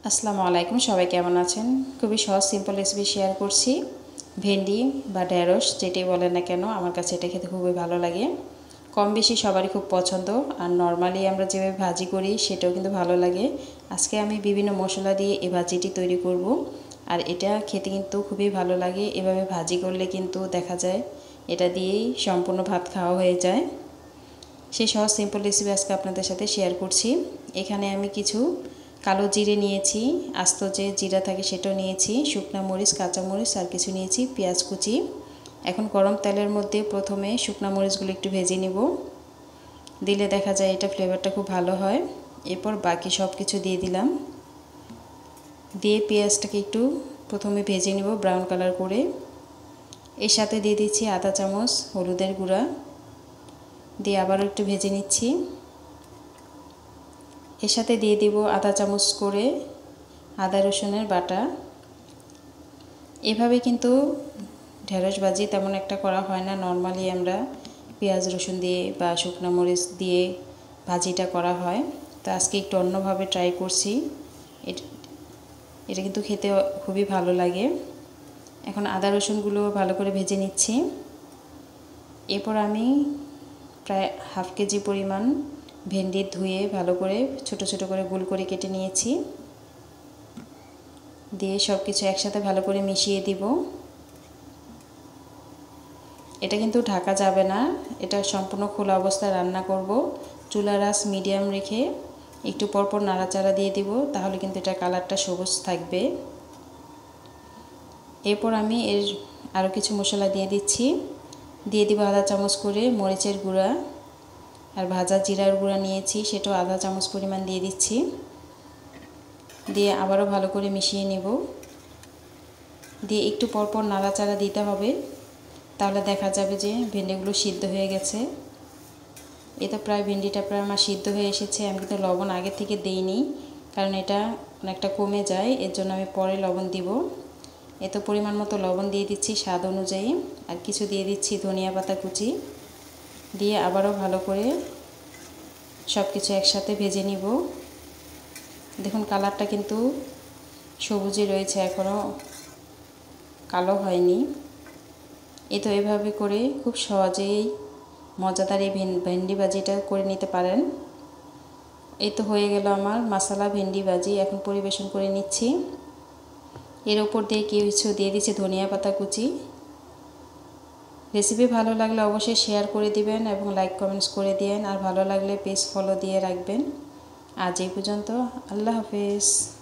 আসসালামু আলাইকুম, সবাই কেমন আছেন? খুবই সহজ সিম্পল রেসিপি শেয়ার করছি। ভেন্ডি বা ঢেঁড়স যেটাই বলেন না কেন, আমার কাছে এটা খেতে খুবই ভালো লাগে। কম বেশি সবারই খুব পছন্দ। আর নর্মালি আমরা যেভাবে ভাজি করি সেটাও কিন্তু ভালো লাগে। আজকে আমি বিভিন্ন মশলা দিয়ে এই ভাজিটি তৈরি করব। আর এটা খেতে কিন্তু খুবই ভালো লাগে। এভাবে ভাজি করলে কিন্তু দেখা যায় এটা দিয়েই সম্পূর্ণ ভাত খাওয়া হয়ে যায়। সেই সহজ সিম্পল রেসিপি আজকে আপনাদের সাথে শেয়ার করছি। এখানে আমি কিছু কালো জিরে নিয়েছি, আস্ত যে জিরা থাকে সেটাও নিয়েছি, শুকনা মরিচ, কাঁচা মরিচ আর কিছু নিয়েছি, পেঁয়াজ কুচি। এখন গরম তেলের মধ্যে প্রথমে শুকনা মরিচগুলো একটু ভেজে নিব, দিলে দেখা যায় এটা ফ্লেভারটা খুব ভালো হয়। এরপর বাকি সব কিছু দিয়ে দিলাম, দিয়ে পেঁয়াজটাকে একটু প্রথমে ভেজে নিব ব্রাউন কালার করে। এর সাথে দিয়ে দিচ্ছি আধা চামচ হলুদের গুঁড়া, দিয়ে আবারও একটু ভেজে নিচ্ছি। এর সাথে দিয়ে দিব আধা চামচ করে আদা রসুনের বাটা। এভাবে কিন্তু ঢেঁড়স ভাজি তেমন একটা করা হয় না। নর্মালি আমরা পেঁয়াজ রসুন দিয়ে বা শুকনো মরিচ দিয়ে ভাজিটা করা হয়। তো আজকে একটু অন্যভাবে ট্রাই করছি। এটা কিন্তু খেতে খুবই ভালো লাগে। এখন আদা রসুনগুলো ভালো করে ভেজে নিচ্ছি। এরপর আমি প্রায় হাফ কেজি পরিমাণ ভেন্ডি ধুয়ে ভালো করে ছোট ছোট করে গোল করে কেটে নিয়েছি, দিয়ে সব কিছু একসাথে ভালো করে মিশিয়ে দিব। এটা কিন্তু ঢাকা যাবে না, এটা সম্পূর্ণ খোলা অবস্থায় রান্না করব। চুলার আঁচ মিডিয়াম রেখে একটু পরপর নাড়াচাড়া দিয়ে দিব, তাহলে কিন্তু এটা কালারটা সবুজ থাকবে। এরপর আমি আরও কিছু মশলা দিয়ে দিচ্ছি। দিয়ে দিব আধা চামচ করে মরিচের গুঁড়া, আর ভাজা জিরার গুঁড়া নিয়েছি, সেটাও আধা চামচ পরিমাণ দিয়ে দিচ্ছি। দিয়ে আবারও ভালো করে মিশিয়ে নেব, দিয়ে একটু পরপর নাড়াচাড়া দিতে হবে, তাহলে দেখা যাবে যে ভেন্ডিগুলো সিদ্ধ হয়ে গেছে। তো প্রায় ভেন্ডিটা প্রায় আমার সিদ্ধ হয়ে এসেছে। আমি কিন্তু লবণ আগে থেকে দেইনি, কারণ এটা অনেকটা কমে যায়, এর জন্য আমি পরে লবণ দিব। তো পরিমাণ মতো লবণ দিয়ে দিচ্ছি স্বাদ অনুযায়ী, আর কিছু দিয়ে দিচ্ছি ধনিয়া পাতা কুচি, দিয়ে আবারও ভালো করে সব কিছু একসাথে ভেজে নিব। দেখুন কালারটা কিন্তু সবুজই রয়েছে, এখনও কালো হয়নি। তো এভাবে করে খুব সহজেই মজাদার এই ভেন্ডি ভাজিটা করে নিতে পারেন। তো হয়ে গেল আমার মশলা ভেন্ডি ভাজি। এখন পরিবেশন করে নিচ্ছি। এর ওপর দিয়ে কিছু দিয়ে দিচ্ছি ধনিয়া পাতা কুচি। রেসিপি ভালো লাগলে অবশ্যই শেয়ার করে দিবেন এবং লাইক কমেন্টস করে দিয়েন, আর ভালো লাগলে পেজ ফলো দিয়ে রাখবেন। আজ এই পর্যন্ত, আল্লাহ হাফেজ।